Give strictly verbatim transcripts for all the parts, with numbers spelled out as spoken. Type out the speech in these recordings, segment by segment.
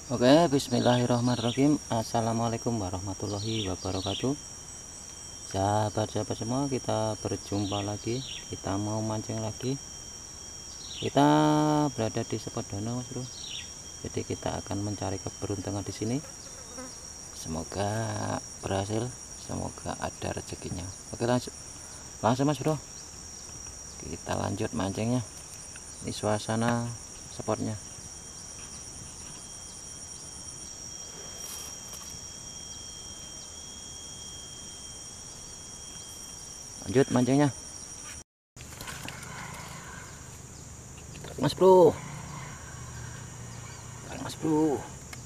Oke, bismillahirrahmanirrahim. Assalamualaikum warahmatullahi wabarakatuh. Sahabat-sahabat semua, kita berjumpa lagi. Kita mau mancing lagi. Kita berada di spot danau, Mas Bro. Jadi kita akan mencari keberuntungan di sini. Semoga berhasil, semoga ada rezekinya. Oke, langsung langsung Mas Bro. Kita lanjut mancingnya. Ini suasana spotnya. Lanjut mancingnya, Mas Bro. Mas Bro.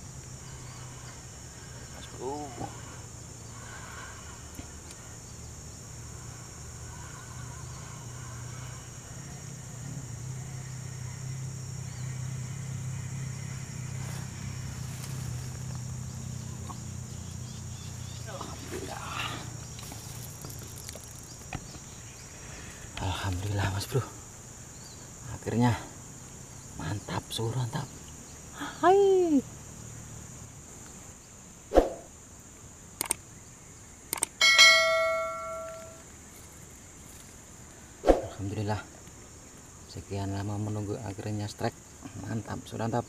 Mas Bro. Alhamdulillah Mas Bro, akhirnya mantap, suruh mantap. Hai, alhamdulillah, sekian lama menunggu akhirnya strike. Mantap, suruh mantap.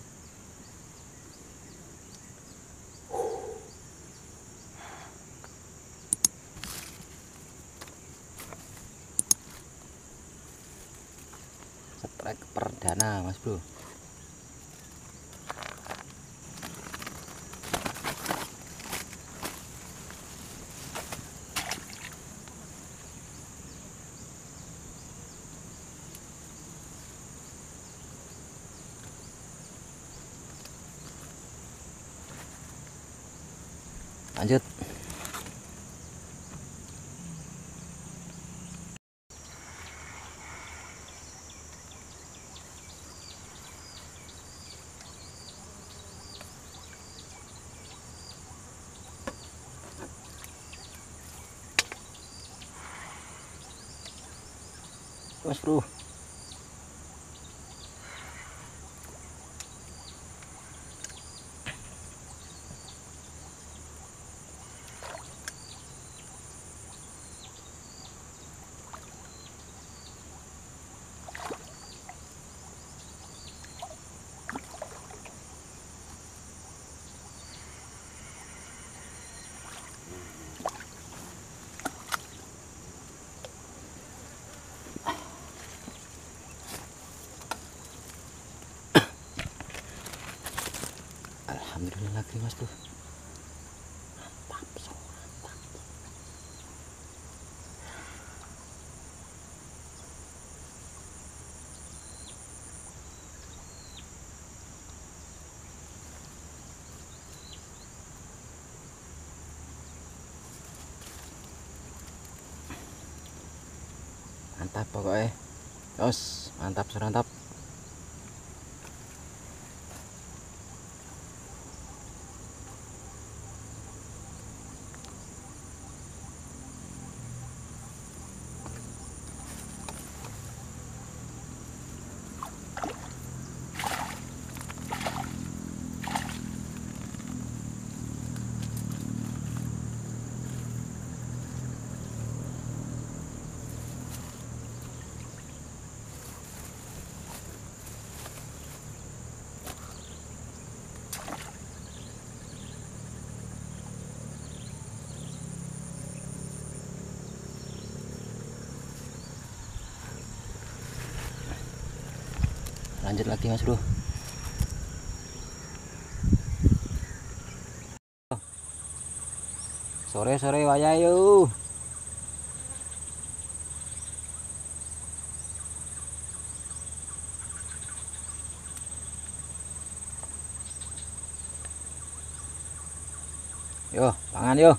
Strike perdana Mas Bro. Lanjut. Mas Bro. Alhamdulillah lagi Mas Bro. Mantap, so mantap. Mantap pokoknya. Terus mantap, serantap. Lanjut lagi Mas Bro. Sore-sore wayah yuk. Yo, pangan yo.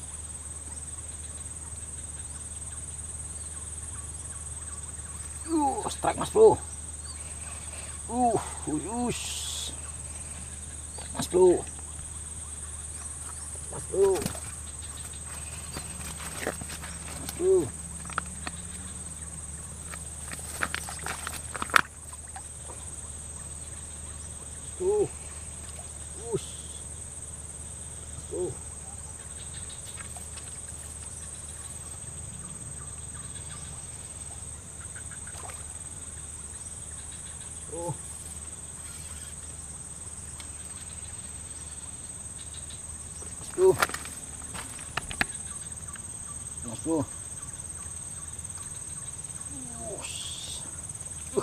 Uh, strike Mas Bro. Uh, uyus. Mas Bro. Mas Bro. Mas Bro. Uh. Bro. Mas bro. Uh.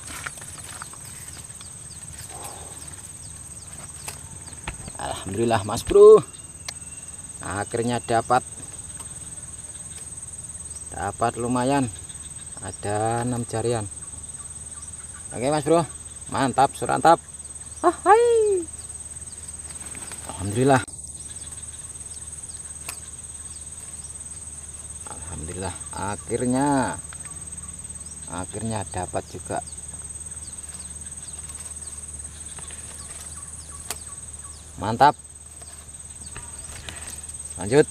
Alhamdulillah mas bro, akhirnya dapat dapat lumayan, ada enam jarian. Oke mas bro, mantap surantap. Ah, hai. Alhamdulillah. Alhamdulillah akhirnya akhirnya dapat juga. Mantap. Lanjut.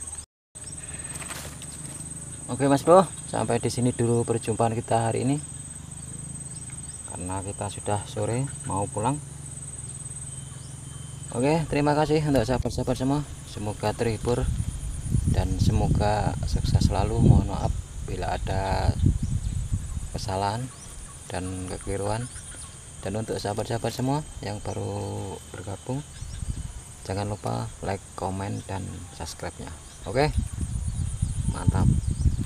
Oke mas bro, sampai di sini dulu perjumpaan kita hari ini, karena kita sudah sore mau pulang. Oke, terima kasih untuk sahabat-sahabat semua, semoga terhibur dan semoga sukses selalu. Mohon maaf bila ada kesalahan dan kekeliruan. Dan untuk sahabat-sahabat semua yang baru bergabung, jangan lupa like, komen, dan subscribe-nya. Oke, mantap.